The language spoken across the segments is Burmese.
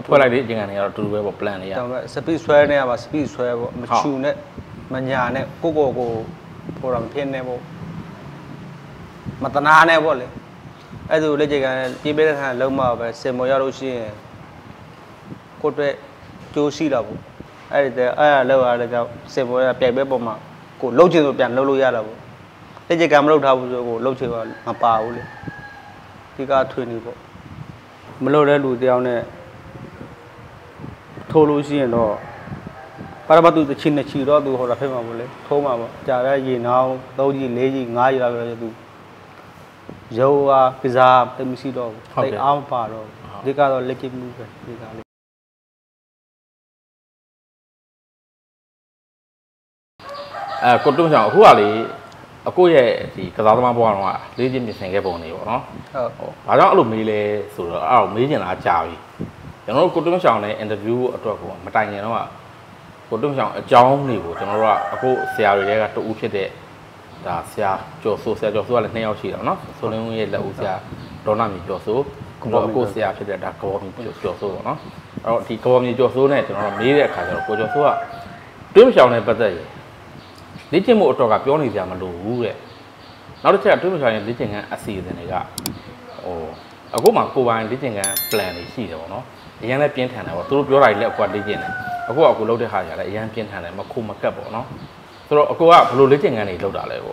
ထွက်လိုက်လေကျင်ကန်တွေကတော့တူတူပဲပေါ့ plan လေးရစပီဆွဲနေရပါစပီဆွဲပေါ့မချူနဲ့မညာနဲ့ကိုပေါ်တာမဖြစ်နေပေါ့မတနာနဲ့ပေါ့လေအဲ့ဒါလက်ကျကန်ပြေးပေးတဲ့ခါလုံးမပဲစင်မော်ရလို့ရှိရင်ကိုအတွက်ကျိုးရှိတာပေါ့အဲ့ဒါလောက်ရတဲ့ကြောင့်စင်မော်ရပြိုက်ပဲပုံမှာကိုလှုပ်ချင်ဆိုပြန်လှုပ်လို့ရတာပေါ့လက်ကျကန်မလှုပ်ထားဘူးဆိုကိုလှုပ်ချင်ပါမပါဘူးလေဒီကထွေနေပေါ့မလှုပ်တဲ့လူတယောက်နဲ့ထိုးလို့ရှိရင်တော့ပါရမတူတစ်ချင်းနဲ့ချီတော့သူဟောတာဖိမှာပေါ့လေထိုးမှာပေါ့ကြာတဲ့ရေနောင်း3ကြီး4ကြီး5ကြီးလာပဲသူရုပ်အားကစားတမရှိတော့ဘူးတိတ်အောင်ပါတော့ဒီကတော့လက်ကျမှုပဲဒီကလေးကိုတုံးဆောင်အခုကလေအခုရဲ့ဒီကစားသမားဘဝတော့လေးချင်းပြင်ဆင်ခဲ့ပုံနေပေါ့နော်ဟုတ်ဘာကြောင့်အဲ့လိုမေးလဲဆိုတော့အဲ့တော့မေးချင်တာကြာပြီကျွန်တော်တို့ကိုတုံးဆောင်နဲ့အင်တာဗျူးအတွက်ကိုမတိုင်ခင်တော့ကိုတုံးဆောင်အကြောင်းတွေကိုကျွန်တော်တို့ကအခုဆရာတွေကတူဦးဖြစ်တဲ့ဒါဆရာကျော်စိုးကလည်း2ယောက်ရှိတယ်နော်ဆိုလင်းဦးရဲ့လက်ဦးဆရာဒေါနာမီကျော်စိုးကိုဆရာဖြစ်တဲ့ဒါကဘောမီကျော်စိုးပေါ့နော်အဲ့တော့ဒီကဘောမီကျော်စိုးနဲ့ကျွန်တော်တို့မေးတဲ့အခါကျတော့ကိုကျော်စိုးကတွင်းဆောင်နဲ့ပတ်သက်ရင်လေ့ကျင့်မှုအတော့ကပြောနေကြမလို့ဘူးတဲ့နောက်တစ်ချက်ကတွင်းဆောင်ရဲ့လေ့ကျင့်ခန်းအစီအစဉ်တွေကအခုမှကိုပိုင်လေ့ကျင့်ခန်း plan တွေရှိတယ်ပေါ့နော်အရင်လည်းပြင်းထန်တယ်ပေါ့သူတို့ပြောတာလည်းအခုကလေ့ကျင့်တယ်အခုလုပ်တဲ့ဟာကြီးလည်းအရင်ပြင်းထန်တယ်မခုမကတ်ပေါ့နော်ဆိုတော့အခုကဘလို့လေ့ကျင့်ခန်းတွေလုပ်တာလဲပေါ့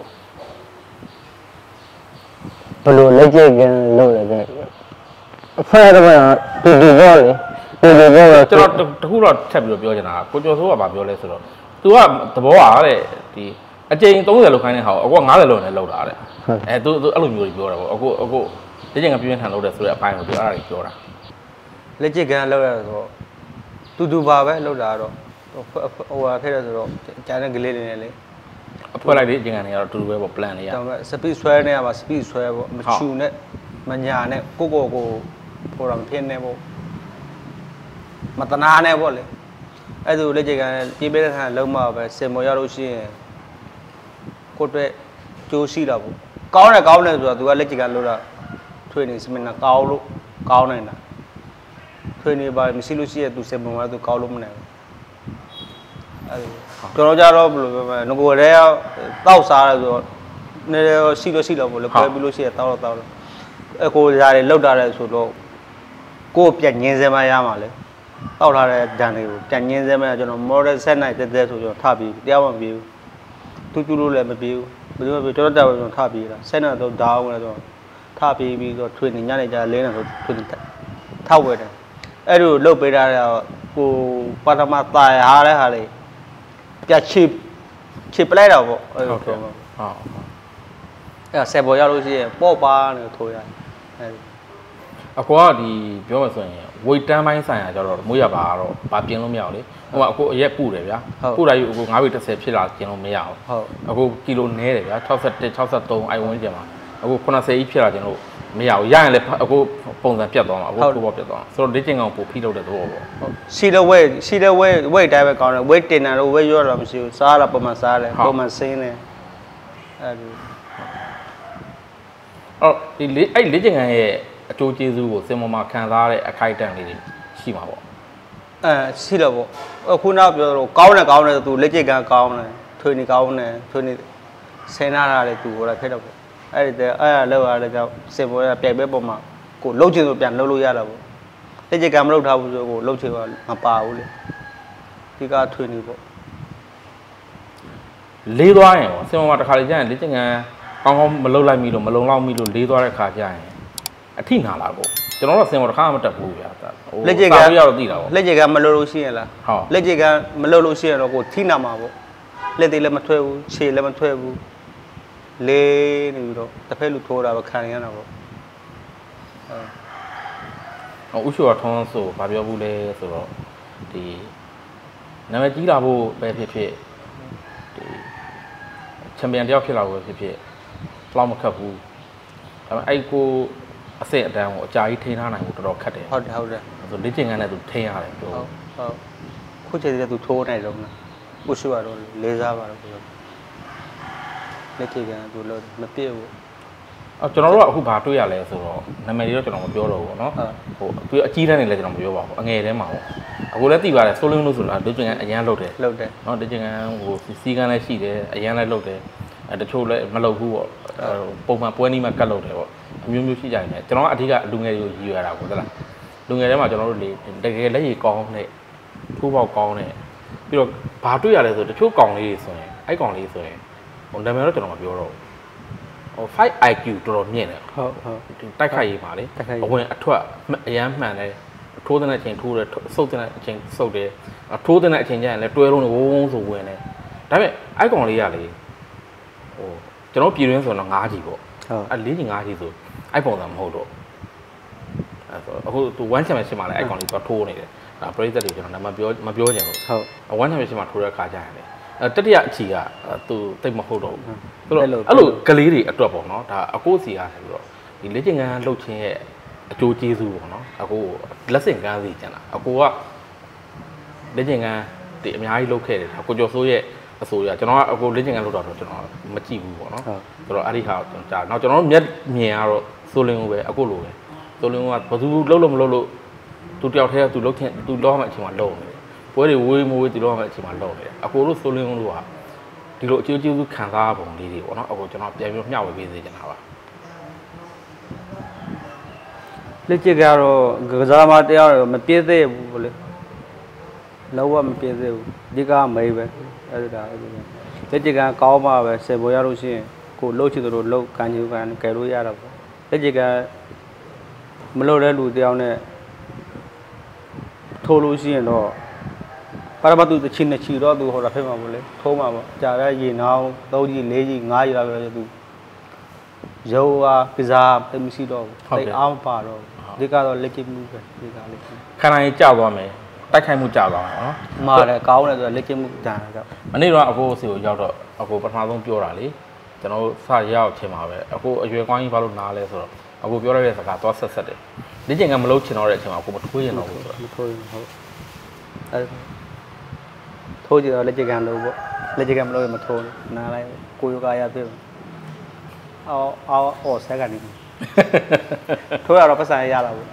ဘလို့လေ့ကျင့်ခန်းလုပ်ရတဲ့အဖေကတော့တူပေါ့လေတူပေါ့ကျွန်တော်တခုတော့ထပ်ပြီးတော့ပြောချင်တာကိုကျော်စိုးကပြောလဲဆိုတော့ तू ကသဘောအားတဲ့ဒီအကျိန်30လောက်ခိုင်းတဲ့ဟာကိုအခု90လောက်နဲ့လောက်တာတဲ့သူအဲ့လိုမျိုးတွေပြောတာပေါ့အခုလေ့ကျင့်ခန်းပြင်းထန်လုပ်တယ်ဆိုတဲ့အပိုင်းကိုသူအဲ့ဒါတွေပြောတာလေ့ကျင့်ခန်းလုပ်ရဆိုတော့တူပါပဲလုပ်တာတော့ဟိုဟာခဲ့ရဆိုတော့ကျန်တဲ့ကလေးတွေနဲ့လေအဖွဲလိုက်လေကျင်ကန်တွေကတော့တူတူပဲပေါ့ plan လေးရစပီဆွဲနေရပါစပီဆွဲပေါ့မချူနဲ့မညာနဲ့ကိုပေါ်တာမဖြစ်နေပေါ့မတနာနဲ့ပေါ့လေအဲ့ဒါလက်ကျကန်ပြေးပေးတဲ့ခါလုံးမပဲစင်မော်ရလို့ရှိရင်ကိုအတွက်ကျိုးရှိတာပေါ့ကောင်းတယ်ဆိုတော့သူကလက်ကျကန်လို့တာထွေနေစမနာကောင်းလို့ကောင်းနေတာထွေနေပါမရှိလို့ရှိရင်သူစင်မော်ရသူကောင်းလို့မနိုင်ဘူးအဲ့ကျွန်တော်ကြတော့ဘယ်လိုပြောမလဲငကိုရဲတောက်စားတယ်ဆိုတော့နေရှိလို့ပေါ့လေခွဲပြီးလို့ရှိရင်တောက်တော့အကိုຢာတွေလောက်တာတယ်ဆိုတော့ကိုပြက်ငင်းစဲမရမှာလေတောက်ထားတဲ့ဒဏ်တွေကိုပြက်ငင်းစဲမရကျွန်တော် model set နိုင်တဲ့ဆိုကျွန်တော်ထပြီးတရားမပြေဘူးတူလို့လည်းမပြေဘူးဘယ်လိုပြောတော်တော်ကျွန်တော်ထပြီးတာဆက်နေတော့ဒေါင်းလဲဆိုတော့ထပြီးတော့ထွေနေညနေကျလင်းနေဆိုထွေနေထောက်ဝဲတယ်အဲ့လိုလုတ်ပေးတာကိုပထမตายဟာတဲ့ဟာလေးပြချစ်ပလိုက်တော့ပေါ့အဲ့လိုပြောမှာအဲ့ဆယ်ပေါ်ရောက်လို့ရှိရင်ပေါ့ပါနေထိုးရတယ်အဲ့အကွာဒီပြောမှဆိုရင်ဝိတ်တန်းပိုင်းဆိုင်ရာကျတော့မိုးရပါတော့ဘာပြင်လို့မရဘူးလေဟိုအခုအရက်ပူတယ်ဗျာပူတာကြီးအခု9ပေ30ဖြစ်လာပြင်လို့မရဘူးအခုကီလိုနဲတယ်ဗျာ61 63အိုင်ဝန်းကျင်မှာအခု80ကြီးဖြစ်လာကျင်လို့မရဘူးရရင်လည်းအခုပုံစံပြတ်သွားမှာအခုထိုးပေါ်ပြတ်သွားဆိုတော့လေ့ကျင့်ကောင်ပို့ဖိလုပ်တဲ့သဘောပေါ့ရှိတဲ့ဝိတ်တိုင်းပဲကောင်းတယ်ဝိတ်တင်တာတော့ဝိတ်ရောတော့မရှိဘူးစားတာပုံမှန်စားတယ်ပုံမှန်စင်းတယ်အဲ့ဒီဒီအဲ့လေ့ကျင့်ကောင်ရဲ့အကျိုးကျေးဇူးကိုစင်မမှာခံစားရတဲ့အခိုက်အတန့်လေးတွေရှိမှာပေါ့ရှိတော့ပေါ့ခုနကပြောတော့ကောင်းတယ်သူလက်ကျက်ကကောင်းတယ်ထွေနေကောင်းတယ်ထွေနေဆင်းနာတာလေသူဟိုတာဖြစ်တော့ပေါ့အဲ့လောက်ရတဲ့ကြောင့်စင်ပေါ်ရပြိုက်ပဲပုံမှာကိုလှုပ်ချင်ဆိုပြန်လှုပ်လို့ရတာပေါ့လက်ကျက်ကမလှုပ်ထားဘူးဆိုကိုလှုပ်ချင်မပါဘူးလေဒီကထွေနေပေါ့လေးသွားရင်ပေါ့စင်ပေါ်မှာတစ်ခါလေကြာရင်လက်ကျက်ကကောင်းမလှုပ်လိုက်မိလို့မလုံလောက်မိလို့လေးသွားတဲ့ခါကြာရင်အထိနာလာပေါ့ကျွန်တော်တို့စင်ပေါ်တစ်ခါမှမတက်ဘူးဗျာလက်ကျက်ကရတော့သိတာပေါ့လက်ကျက်ကမလှုပ်လို့ရှိရင်လားဟုတ်လက်ကျက်ကမလှုပ်လို့ရှိရင်တော့ကိုထိနာမှာပေါ့လက်သေးလည်းမထွက်ဘူးခြေလည်းမထွက်ဘူးလေးနေပြီးတော့တစ်ဖက်လူထိုးတာပဲခံရတာပေါ့ဥရှိရထုံးဆိုဘာပြောဘူးလဲဆိုတော့ဒီနာမည်ကြီးလာဖို့ပဲဖြစ်ဖြစ်ဒီချန်ပီယံတယောက်ဖြစ်လာဖို့ဖြစ်ဖြစ်လောက်မခတ်ဘူးဒါပေမဲ့အဲ့ကိုအစစ်အတန်းကိုအကြာကြီးထိန်းထားနိုင်ဖို့တော်တော်ခက်တယ်ဟုတ်တယ်ဆိုလေ့ကျင့်ခန်းနဲ့သူထိန်းရတယ်ပြောဟုတ်ခုချိန်တည်းသူထိုးနိုင်တော့ဥရှိရတော့လေးစားပါတော့လက်ကျက်ကသူလို့မပြည့်ဘူးကျွန်တော်တို့ကအခုဘာတွေ့ရလဲဆိုတော့နာမည်တွေတော့ကျွန်တော်မပြောတော့ဘူးပေါ့နော်ဟိုသူအကြီးတန်းနေလဲကျွန်တော်မပြောပါဘူးအငယ်တန်းမှာပေါ့အခုလည်းသိပါတယ်ဆိုလင်းလို့ဆိုတာဒုကျင်ကအရန်လုပ်တယ်နော်ဒုကျင်ကဟိုစီကန်းလည်းရှိတယ်အရန်လည်းလုပ်တယ်တချို့လည်းမလုပ်ဘူးပေါ့ပုံမှန်ပွဲနီးမှကတ်လုပ်တယ်ပေါ့အမျိုးမျိုးရှိကြတယ်ကျွန်တော်ကအဓိကလူငယ်တွေကိုရည်ရွယ်တာပေါ့ဟုတ်လားလူငယ်တွေမှာကျွန်တော်တို့လေတကယ်လက်ရည်ကောင်းတဲ့ထိုးပေါက်ကောင်းတဲ့ပြီးတော့ဘာတွေ့ရလဲဆိုတချို့ကောင်လေးတွေဆိုရင်အဲ့ကောင်လေးဆိုရင်ဟိုနာမည်တော့ကျွန်တော်မပြောတော့ဟို 5IQ တော်တော်မြင့်တယ်ဟုတ်တိုက်ခိုက်ရေးပါလေအဝင်အထွက်အရန်မှန်တယ်ထိုးတဲ့အချိန်ထိုးတယ်စုပ်တဲ့အချိန်စုပ်တယ်ထိုးတဲ့အချိန်ကျရင်လည်းတွဲလုံးဝုန်းဆိုဝင်တယ်ဒါပေမဲ့အဲ့ကောင်လေးကလေဟိုကျွန်တော်ပြည်ရင်းဆိုတော့9ကြီးပေါ့အဲ့4ကြီး9ကြီးဆိုအဲ့ပုံစံမဟုတ်တော့အဲ့ဆိုအခုသူ1 championship မှာလည်းအဲ့ကောင်လေးတော့ထိုးနေတယ်ဒါပရိသတ်တွေကျွန်တော်မပြောချင်ဘူးဟုတ်1 championship မှာထိုးတဲ့ခါကျရင်လေတတိယအချီကသူတိတ်မဟုတ်တော့ဘူးဆိုတော့အဲ့လိုကလေးတွေအတွက်ပေါ့နော်ဒါအကိုစီအားဆိုပြီးတော့ဒီလက်ကျင်ကန်းလှုပ်ခြင်းရဲ့အကျိုးကျေးဇူးပေါ့နော်အကိုလက်စင်ကန်းစီကျန်တာအကိုကလက်ကျင်ကန်းဒီအများကြီးလှုပ်ခဲ့တယ်ကိုကျော်စိုးရဲ့အဆိုရကျွန်တော်ကအကိုလက်ကျင်ကန်းလှုပ်တာတော့ကျွန်တော်မကြည့်ဘူးပေါ့နော်ဆိုတော့အဲ့ဒီဟာကျွန်တော်ကြားနောက်ကျွန်တော်တို့မျက်မြင်ကတော့ဆိုလင်းကိုပဲအကိုလိုပဲဆိုလင်းကဘယ်သူလှုပ်လို့မလှုပ်လို့သူတယောက်တည်းကသူလှုပ်ခင်သူလောမှအချိန်မှာလှုပ်နေတယ်ပွဲတွေဝေးမဝေးဒီလိုမှအချိန်မှာလှုပ်နေတယ်အကိုတို့ဆိုလင်းတို့ကဒီလိုအကျိုးကျေးဇူးခံစားပုံလေးတွေပေါ့နော်အခုကျွန်တော်ပြန်ပြီးမျှဝေပေးစေချင်တာပါလက်ကျကတော့ကစားမတရားတော့မပြည့်သေးဘူးလေလောကမပြည့်သေးဘူးဒီကမေးပဲအဲ့ဒါလက်ကျကကောင်းမှပဲဆယ်ပေါ်ရလို့ရှိရင်ကိုလှုပ်ချင်တို့လှုပ်ကန်ချင်ကန်ကယ်လို့ရတော့ပေါ့လက်ကျကမလှုပ်တဲ့လူတယောက်နဲ့ထိုးလို့ရှိရင်တော့ပါရမတူချင်းနဲ့ချီတော့သူဟောတာဖြစ်မှာပေါ့လေထိုးမှာပေါ့ကြာတဲ့ရေနောင်း3ကြီး4ကြီး5ကြီးလောက်ပဲသူရုပ်အားကစားပြမရှိတော့ဘူးတိတ်အောင်ပါတော့ဒီကတော့လက်ကျမှုပဲဒီကလေးခန္ဓာကြီးကြောက်သွားမယ်တိုက်ခိုက်မှုကြောက်သွားမယ်နော်မှားတယ်ကောင်းတယ်ဆိုတော့လက်ကျမှုတန်တော့မနေ့တော့အကိုစီကိုရောက်တော့အကိုပထမဆုံးပြောတာလေကျွန်တော်စရောက်ချင်ပါပဲအကိုအရွယ်ကောင်းကြီးဘာလို့နားလဲဆိုတော့အကိုပြောရတဲ့စကားသွားဆက်တယ်ဒီချိန်ကမလုပ်ချင်တော့တဲ့အချိန်မှာအကိုမထိုးရင်တော့ဘူးဆိုတော့မထိုးရင်ဟုတ်အဲထိုးကြတော့လက်ကျကန်လို့ပေါ့လက်ကျကန်မလို့မထိုးဘူးနားလိုက်ကိုယောဂရပြည့်အော်ဆက်ကနေထိုးရတော့ပတ်စံရလာဘူး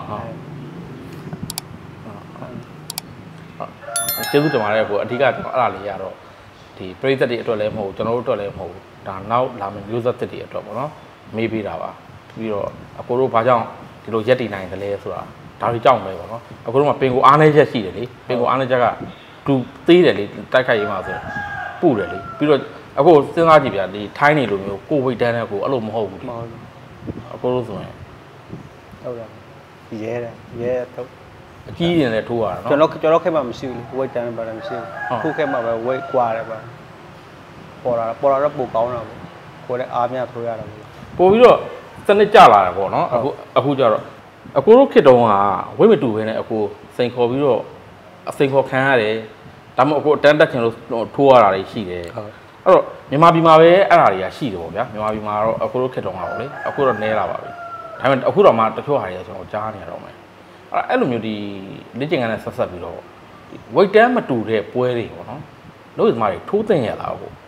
ကျေးဇူးတင်ပါတယ်ကိုအဓိကကျွန်တော်အဲ့ဒါလေးရတော့ဒီပရိသတ်တွေအတွက်လည်းမဟုတ်ကျွန်တော်တို့အတွက်လည်းမဟုတ်ဒါနောက်လာမယ့်မျိုးဆက်သစ်တွေအတွက်ပေါ့နော်မေးပေးတာပါပြီးတော့အကိုတို့ဘာကြောင့်ဒီလိုရက်တည်နိုင်တယ်လဲဆိုတာဒါတွေကြောက်မယ်ပေါ့နော်အကိုတို့ကပင်ကိုအားနေချက်ရှိတယ်လေပင်ကိုအားနေချက်ကတူသေးတယ်လေတိုက်ခိုက်ရေးမှာဆိုပူတယ်လေပြီးတော့အခုစဉ်းစားကြည့်ဗျာဒီထိုင်းနေလိုမျိုးကိုဝိတ်တန်းတဲ့ကိုအဲ့လိုမဟုတ်ဘူးအကိုတို့ဆိုရင်ဟုတ်တယ်ရဲထုတ်အကြီးရင်လည်းထိုးရတာနော်ကျွန်တော်ခဲ့မှမရှိဘူးဝိတ်တန်းပါလည်းမရှိဘူးခုခဲ့မှပဲဝိတ်ကွာတယ်ပါပေါ်လာတော့ပိုကောင်းတာပေါ့ကိုယ်လည်းအားများထိုးရတာပေါ့ပို့ပြီးတော့စနစ်ကြလာတယ်ပေါ့နော်အခုကျတော့အကိုတို့ခေတ်တုန်းကဝိတ်မတူဘဲနဲ့အကိုစိန်ခေါ်ပြီးတော့အစိန်ခေါ်ခံရတယ်ဒါမှမဟုတ်အကိုအတန်းတက်ချင်လို့ထိုးရတာတွေရှိတယ်အဲ့တော့မြန်မာပြည်မှာပဲအဲ့ဒါတွေကရှိတယ်ပေါ့ဗျာမြန်မာပြည်မှာတော့အကိုတို့ခေတ်တုန်းကပေါ့လေအခုတော့နဲလာပါပြီဒါပေမဲ့အခုတော့မှတချို့ဟာတွေကကျွန်တော်ကြားနေရတော့မယ်အဲ့လိုမျိုးဒီလက်ကျင်ကန်းနဲ့ဆက်ဆက်ပြီးတော့ဝိတ်တန်းမတူတဲ့ပွဲတွေပေါ့နော်လို့ဒီမှာထိုးသိမ့်ရလားပေါ့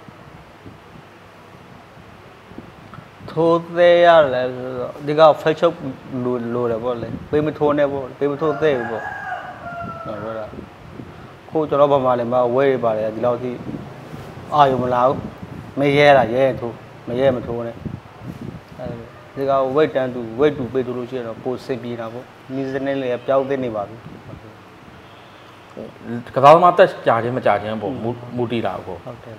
ထိုးသေးရတယ်ဆိုတော့ဒီကဖက်ချုပ်လိုတယ်ပေါ့လေပေးမထိုးနဲ့ပေါ့ပေးမထိုးသေးဘူးပေါ့ဟုတ်တော့ခိုးကျွန်တော်ဘာမှလည်းမဝဲရပါတယ်ဒီလောက်ထိအာရုံမလာဘူးမရဲတာရဲထိုးမရဲမထိုးနဲ့အဲဒီကဝိတ်တန်းတူဝိတ်တူပေးထိုးလို့ရှိရင်တော့ပိုစင်ပြေတာပေါ့နီးစနေလေးပြောင်းသိနေပါပြီကစားသမားတက်ကြာခြင်းမကြာခြင်းပေါ့မူတည်တာကိုဟုတ်တယ်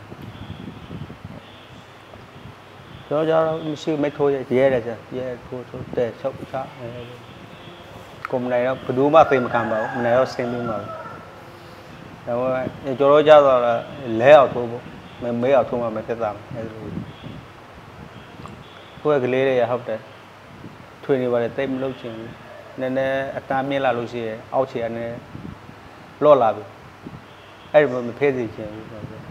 ကျွန်တော်ကြတော့မရှိမထိုးရဲတယ်ကြာရဲထိုးတဲ့ချုပ်ချကိုမနိုင်တော့ဘယ်သူမှသိမခံပါဘူးမနိုင်တော့ဆင်းပြီးမှာဒါပေမဲ့ကျွန်တော်ကြတော့လဲအောင်ထိုးဖို့မဲအောင်ထိုးမှမသက်သာဘူးအဲလိုကိုယ်ကလေးတွေရဟုတ်တယ်ထွေနေပါတယ်တိတ်မလုပ်ချင်ဘူးနည်းနည်းအတန်းမြင့်လာလို့ရှိရင်အောက်ခြေကနေလော့လာပြီအဲ့ဒီမဖဲစီချင်ဘူး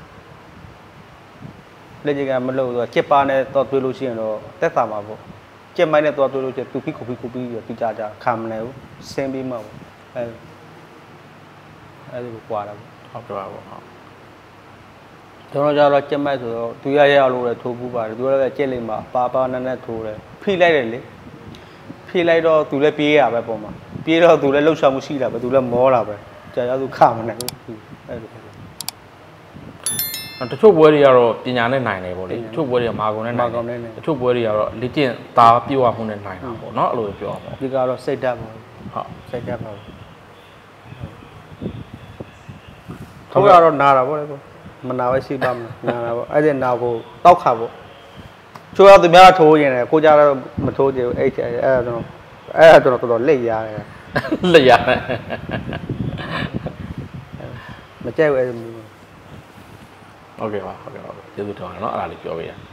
လက်ကျကမလို့ဆိုတော့ကျက်ပါနဲ့တော့တွေးလို့ရှိရင်တော့တက်တာမှာပေါ့ကျက်မိုင်းနဲ့တော့တွေးလို့ရှိရင်တူဖိခုဖိပြီးတူကြခံမနိုင်ဘူးဆင်းပြီးမှပေါ့အဲ့ဒီကိုကွာတာပေါ့ဟုတ်ကဲ့ပါပေါ့ကျွန်တော်ကြတော့ကြက်မိုက်ဆိုတော့သူရရလို့လည်းထိုးပူးပါတယ်သူလည်းကြက်လိမ့်မှာပါနဲ့ထိုးတယ်ဖိလိုက်တယ်လေဖိလိုက်တော့သူလည်းပြေးရပဲပုံမှာပြေးတော့သူလည်းလှုပ်ရှားမှုရှိတာပဲသူလည်းမောတာပဲကြာရသူခမနိုင်ဘူးအဲ့လိုတချို့ပွဲတွေကတော့ပညာနဲ့နိုင်တယ်ပေါ့လေတချို့ပွဲတွေကမာကုန်နဲ့နိုင်တယ်တချို့ပွဲတွေကတော့လေ့ကျင့်သားပြည့်ဝမှုနဲ့နိုင်တာပေါ့နော်အဲ့လိုပြောအောင်ပေါ့ဒီကတော့စိတ်ဓာတ်ပေါ့ဟုတ်စိတ်ဓာတ်ပါထိုးရတော့နာတာပေါ့လေမနာပဲရှိပါမလားနာတာပေါ့အဲ့ဒီနာကိုတောက်ခါပေါ့ချိုးရသူများထိုးရင်လည်းကိုကြတော့မထိုးကြဘူးအဲ့ဒါတော်တော်လက်ရတယ်လက်ရတယ်မကြိုက်ဘူးအဲ့လိုမျိုးဟုတ်ကဲ့ပါကျေးဇူးတော်တယ်เนาะအဲ့ဒါလေးပြောပေးရ